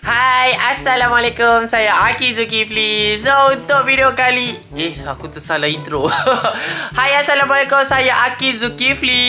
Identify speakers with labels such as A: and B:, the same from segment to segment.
A: Hai, Assalamualaikum. Saya Aki Zulkifli. So, untuk video kali... aku tersalah intro. Hai, Assalamualaikum. Saya Aki Zulkifli.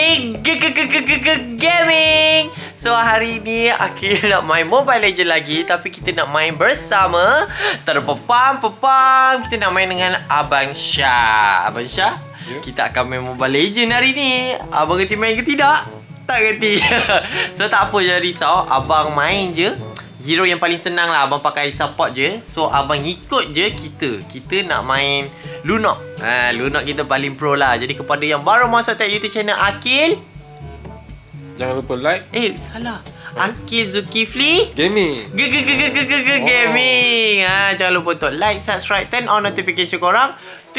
A: Gaming. So, hari ni Aki nak main Mobile Legends lagi. Tapi kita nak main bersama. Terpepam-pepam. Kita nak main dengan Abang Syah. Abang Syah, kita akan main Mobile Legends hari ni. Abang kerti main ke tidak? Tak kerti. So, tak apa, jangan risau. Abang main je hero yang paling senang lah. Abang pakai support je. So abang ikut je kita nak main Lunok. Lunok kita paling pro lah. Jadi kepada yang baru masuk tag YouTube channel Akil,
B: jangan lupa like.
A: Salah, Akil Zulkifli
B: Gaming.
A: Gaming. Jangan lupa untuk like, subscribe, turn on notification korang.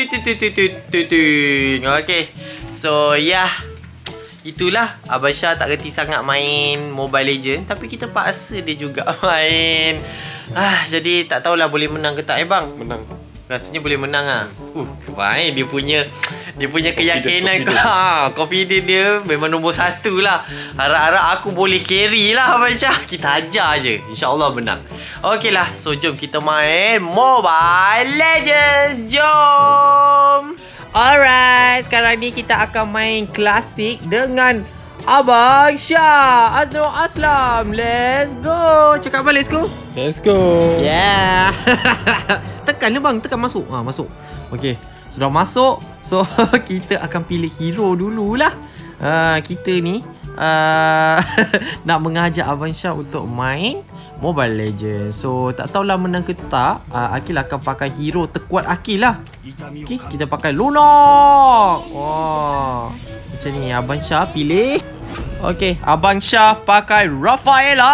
A: Okay. So itulah, Abang Syah tak kerti sangat main Mobile Legends, tapi kita paksa dia juga main. Jadi tak tahulah boleh menang ke tak bang?
B: Menang.
A: Rasanya boleh menang ah. Baik, dia punya keyakinan confident dia memang nombor 1 lah. Harap-harap aku boleh carry lah Abang Syah. Kita ajar je, InsyaAllah menang. Okey lah, so jom kita main Mobile Legends. Jom. Alright, sekarang ni kita akan main klasik dengan Abang Syah Azno Aslam. Let's go. Cakap apa, let's go?
B: Let's go.
A: Yeah. Tekan ni bang, tekan masuk. Masuk. Okay, sudah masuk. So kita akan pilih hero dululah. Kita ni nak mengajak Abang Syah untuk main Mobile Legends. So tak tahulah menang ke tak. Akil akan pakai hero terkuat Akil lah. Okay, kita pakai Lunok. Macam ni Abang Syah pilih. Okay, Abang Syah pakai Rafaela.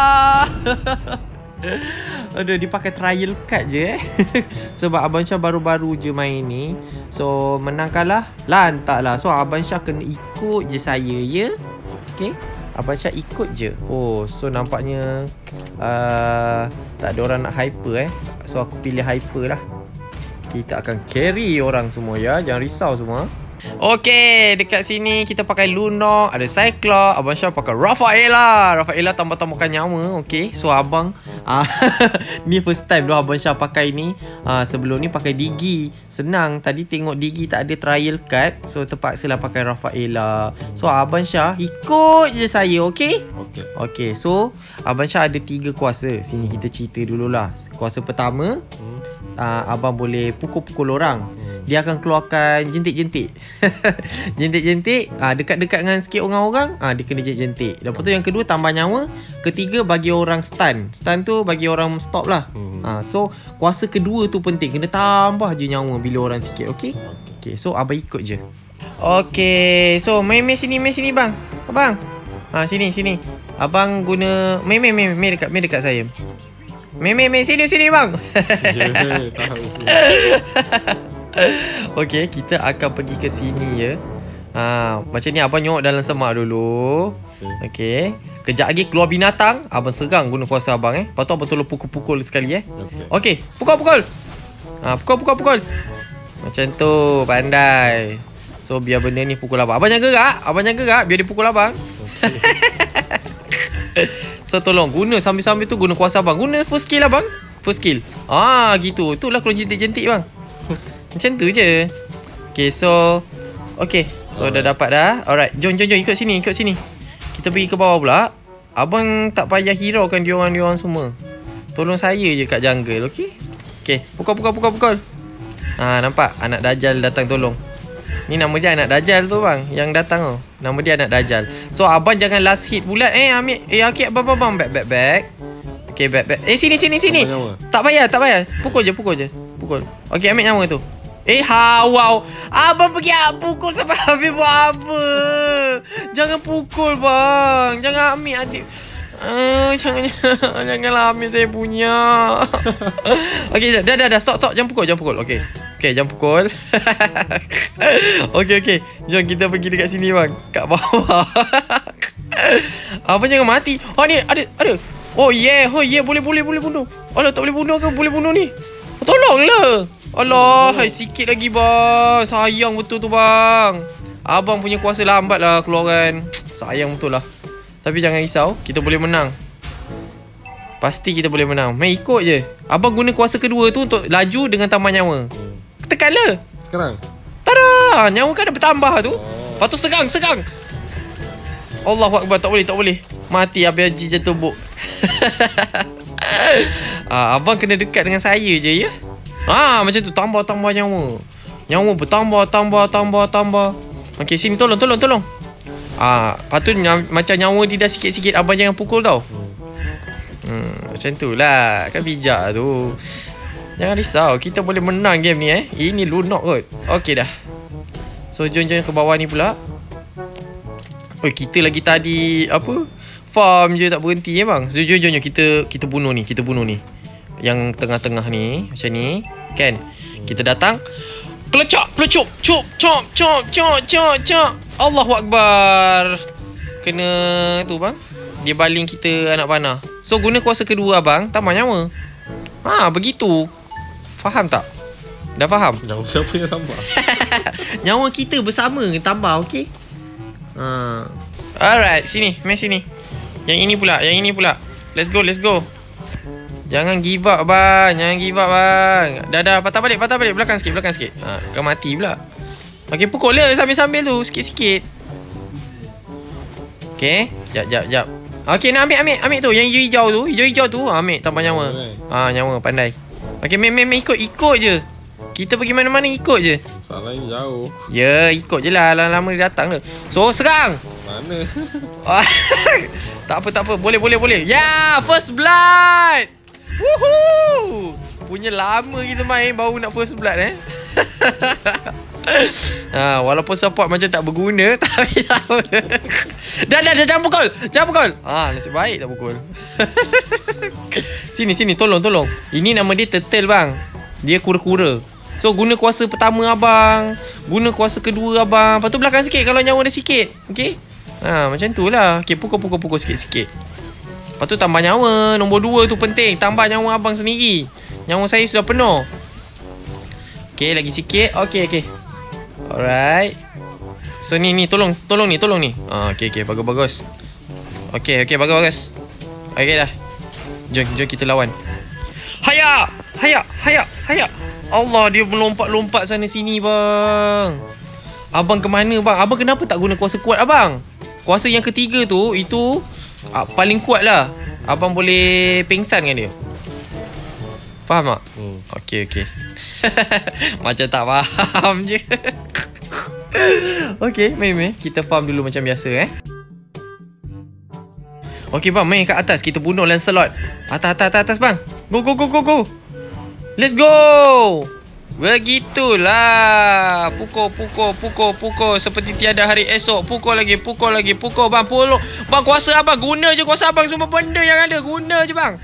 A: Aduh, dia pakai trial card je sebab Abang Syah baru-baru je main ni. So menang kalah lantak lah. So Abang Syah kena ikut je saya, ya. Okay, Abang Syah ikut je. So nampaknya tak ada orang nak hyper So aku pilih hyper lah. Kita akan carry orang semua, ya. Jangan risau semua. Okay, dekat sini kita pakai Lunok, ada Cyclops. Abang Syah pakai Rafaela. Rafaela tambah-tambahkan nyawa. Okay, so abang ni first time dah Abang Syah pakai ni. Sebelum ni pakai Digi. Senang, tadi tengok Digi tak ada trial card, so terpaksalah pakai Rafaela. So Abang Syah ikut je saya. Okay? Okay, so Abang Syah ada 3 kuasa. Sini kita cerita dululah. Kuasa pertama, abang boleh pukul-pukul orang. Dia akan keluarkan jentik-jentik. Jentik-jentik, dekat-dekat dengan sikit orang-orang, dia kena jentik. Lepas tu yang kedua, tambah nyawa. Ketiga, bagi orang stun. Stun tu bagi orang stop lah. So kuasa kedua tu penting, kena tambah je nyawa bila orang sikit. Okay, so abang ikut je. Okay, so main sini bang. Abang, sini. Abang guna main dekat saya. Main sini bang. Okay, kita akan pergi ke sini, ya. Macam ni abang nyok dalam semak dulu. Okay, kejap lagi keluar binatang, abang serang guna kuasa abang. Lepas tu abang tolong pukul-pukul sekali. Okay, pukul. Pukul. Macam tu, pandai. So biar benda ni pukul abang. Abang jangan gerak biar dia pukul abang. So tolong guna sambil-sambil tu guna kuasa abang. Guna full skill abang. Full skill. Gitu. Itulah kalau jentik-jentik bang. Macam tu je. Okay, so dah dapat dah. Alright, jom ikut sini. Kita pergi ke bawah pula. Abang tak payah hiraukan diorang semua. Tolong saya je kat jungle. Okay, pukul. Nampak anak Dajjal datang tolong. Ni nama dia anak Dajjal tu bang, yang datang tu. Nama dia anak Dajjal. So abang jangan last hit bulat. Ambil. Okay, abang back. Okay, back. Sini. Tak payah. Pukul je. Okay, ambil nyawa tu. Wow. Abang pergi pukul sampai habis buat apa? Jangan pukul bang. Jangan ambil adik. Janganlah ambil saya punya. Okay, dah. Stop. Jangan pukul. Okay, jangan pukul. Okay. Jom kita pergi dekat sini bang. Kat bawah. Abang jangan mati. Ni ada. Oh yeah, boleh bunuh. Alah, tak boleh bunuh ke? Boleh bunuh ni. Tolonglah. Alah, sikit lagi bang. Sayang betul tu bang. Abang punya kuasa lambat lah keluaran. Sayang betul lah. Tapi jangan risau, kita boleh menang. Pasti kita boleh menang. Main ikut je. Abang guna kuasa kedua tu untuk laju dengan tambah nyawa. Tekanlah.
B: Sekarang.
A: Tada! Nyawa kan dah bertambah tu. Lepas tu segang. Allahu Akbar, tak boleh. Mati habis Haji jatuh buk. Abang kena dekat dengan saya je ya. Macam tu tambah nyawa. Nyawa bertambah. Okey, sini tolong. Lepas tu macam nyawa dia dah sikit-sikit, abang jangan pukul tau. Macam tu lah. Kan bijak tu. Jangan risau, kita boleh menang game ni Ini lunok kot. Okey dah. So jom ke bawah ni pula. Kita lagi tadi farm je tak berhenti bang. So jom kita bunuh ni. Yang tengah-tengah ni, macam ni. Kan? Kita datang. Pelecok. Cok. Allahu Akbar. Kena tu bang. Dia baling kita anak panah. So guna kuasa kedua abang, tambah nyawa. Begitu. Faham tak? Dah faham?
B: Nyawa siapa yang tambah?
A: Nyawa kita bersama tambah, okey? Alright, sini, main sini. Yang ini pula. Let's go. Jangan give up bang. Dah, patah balik. Belakang sikit. Kau mati pula. Okey, pukul dia sambil-sambil tu, sikit-sikit. Okey, jap. Okey, nak ambil tu. Yang hijau tu, ambil tambah nyawa. Nyawa pandai. Okey, main ikut je. Kita pergi mana-mana ikut je.
B: Salahnya jauh.
A: Ya, ikut je lah. Lama-lama dia datang tu. So, serang.
B: Mana?
A: Tak apa. Boleh. Ya, first blood. Woohoo. Punya lama kita main baru nak first blood walaupun support macam tak berguna, tapi tak apa. Dah jangan pukul. Nasib baik tak pukul. Sini tolong. Ini nama dia turtle bang. Dia kura-kura. So guna kuasa pertama abang, guna kuasa kedua abang. Lepas tu belakang sikit kalau nyawa dah sikit. Okey. Macam tu lah. Okey, pukul sikit-sikit. Lepas tu tambah nyawa. Nombor 2 tu penting. Tambah nyawa abang sendiri. Nyawa saya sudah penuh. Okey, lagi sikit. Okey. Alright. So ni tolong ni. Okey, bagus. Okey, bagus. Okey dah. Jom kita lawan. Haya. Allah, dia melompat-lompat sana sini bang. Abang ke mana bang? Abang kenapa tak guna kuasa kuat abang? Kuasa yang ketiga tu, itu paling kuat lah. Abang boleh pingsan dengan dia. Faham tak? Okey. Macam tak faham je. Okey, main. Kita farm dulu macam biasa Okey bang, main kat atas. Kita bunuh Lancelot. Atas bang. Go. Let's go. Begitulah. Pukul seperti tiada hari esok. Pukul lagi. Bang, bang, kuasa abang. Guna je kuasa abang. Semua benda yang ada, guna je bang.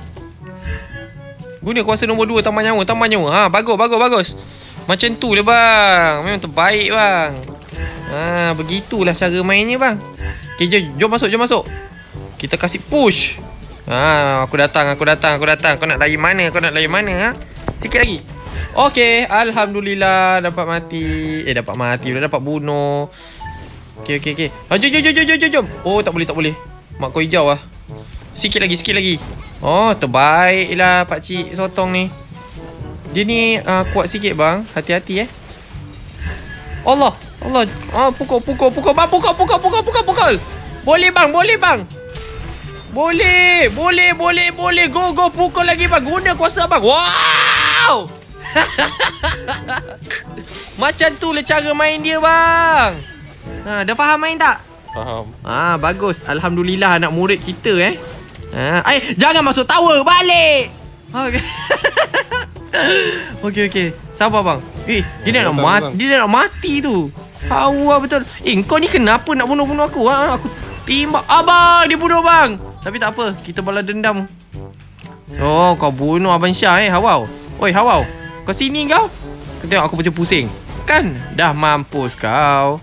A: Guna kuasa nombor 2. Tambah nyawa. Bagus. Macam tu lah bang. Memang terbaik bang. Begitulah cara mainnya bang. Okay, jom masuk. Kita kasih push. Aku datang. Kau nak lari mana? Sikit lagi. Okey, alhamdulillah dapat mati. Dapat mati dah, dapat bunuh. Okey. Jom. Oh, tak boleh. Mak kau hijau lah. Sikit lagi. Oh, terbaiklah pakcik sotong ni. Dia ni kuat sikit bang. Hati-hati Allah. Pukul. Bang, pukul. Boleh bang. Boleh. Go. Pukul lagi bang. Guna kuasa bang. Wow. Macam tu lah cara main dia bang. Dah faham main tak?
B: Faham.
A: Bagus. Alhamdulillah anak murid kita jangan masuk tower. Balik. Okey. Sabar bang. Dia nak mati tu. Hawa betul. Kau ni kenapa nak bunuh aku? Aku timbak. Abang, dia bunuh bang. Tapi tak apa, kita balas dendam. Oh, kau bunuh Abang Syah Hawau. Oi, Hawau. Kau sini kau. Kau tengok aku macam pusing. Kan? Dah mampus kau.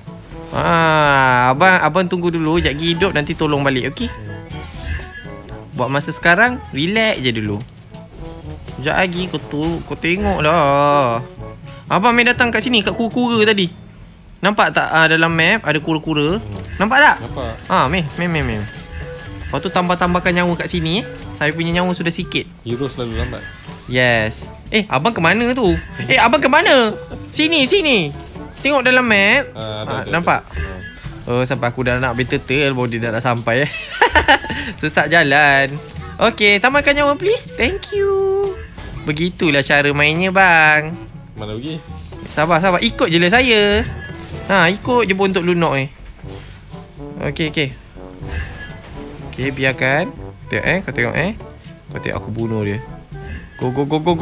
A: Abang tunggu dulu. Sekejap lagi hidup, nanti tolong balik, okey? Buat masa sekarang, relax je dulu. Sekejap lagi kau tengok lah. Abang main datang kat sini, kat kura-kura tadi. Nampak tak dalam map ada kura-kura? Nampak tak?
B: Nampak.
A: Main. Lepas tu tambahkan nyawa kat sini Saya punya nyawa sudah sikit.
B: Hero selalu lambat.
A: Yes. Abang ke mana tu? Abang ke mana? Sini. Tengok dalam map. Nampak? Oh, sampai aku dah nak battle turtle baru dia dah nak sampai. Sesat jalan. Okay, tamatkan nyawa please. Thank you. Begitulah cara mainnya bang.
B: Mana pergi?
A: Sabar. Ikut je lah saya. Ikut je pun untuk lunok ni. Okay. Okay, biarkan. Tengok kau tengok Kau tengok aku bunuh dia. Go.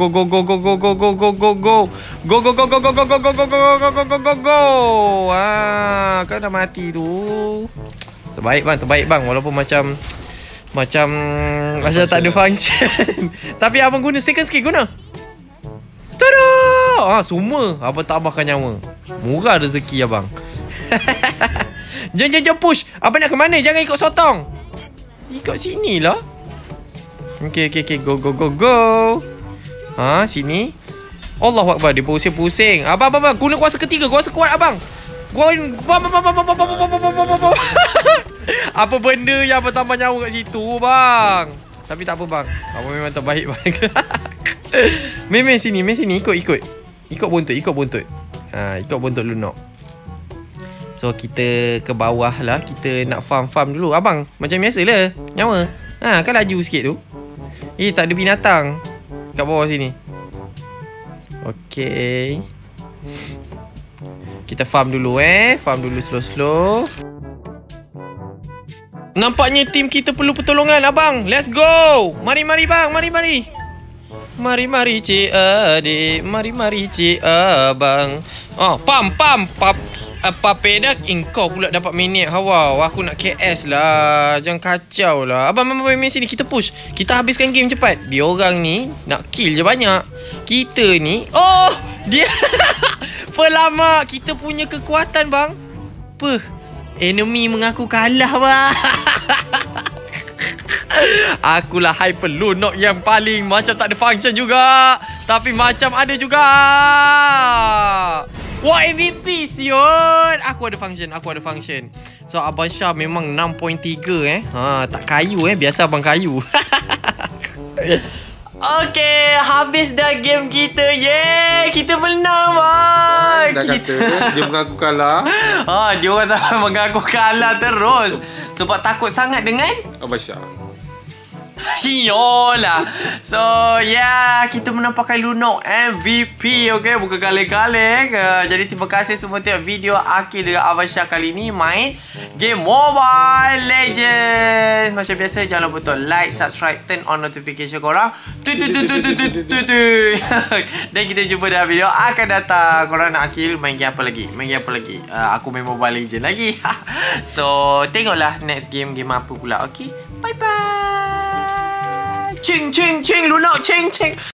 A: Kau dah mati tu. Terbaik bang walaupun macam macam tak ada function. Tapi abang guna second skill guna. Tada! Semua abang tambahkan nyawa. Murah rezeki abang. Jom push. Abang nak ke mana? Jangan ikut sotong. Ikut sini lah. Okay. Go. Sini. Allahuakbar. Dia pusing. Abang. Guna kuasa ketiga. Kuasa kuat abang. Apa benda yang abang tambah nyawa kat situ bang? Tapi tak apa bang. Abang memang terbaik bang. Main sini. Ikut buntut. Ikut buntut lunok. So kita ke bawah lah. Kita nak farm dulu. Abang macam biasa lah nyawa. Kan laju sikit tu. Tak ada binatang kat bawah sini. Okay. Kita farm dulu Farm dulu slow. Nampaknya tim kita perlu pertolongan abang. Let's go. Mari bang. Mari cik adik. Mari cik abang. Pam. Apa pedak kau pula dapat minit hawa. Aku nak KS lah. Jangan kacau lah. Abang main sini. Kita push. Kita habiskan game cepat. Dia orang ni nak kill je banyak. Kita ni dia pelama. Kita punya kekuatan bang. Enemy mengaku kalah bang. Akulah hyper lunok yang paling macam tak ada function juga. Tapi macam ada juga. Wah, MVP siot. Aku ada function. So Abang Syah memang 6.3 tak kayu biasa abang kayu. Okay, habis dah game kita. Yeay, kita menang bang.
B: Dah kata dia mengaku kalah.
A: Dia orang sampai mengaku kalah terus. Sebab takut sangat dengan
B: Abang Syah.
A: Yolah. So kita menang pakai lunok MVP. Okay, bukan kaleng-kaleng. Jadi terima kasih semua tengok video Akil dengan Abang Syah kali ni main game Mobile Legends. Macam biasa jangan lupa untuk like, subscribe, turn on notification korang. Dan kita jumpa dalam video akan datang. Korang nak Akil main game apa lagi? Aku main Mobile Legends lagi. So tengoklah next game apa pula. Okay, bye bye. Cing lunok cing.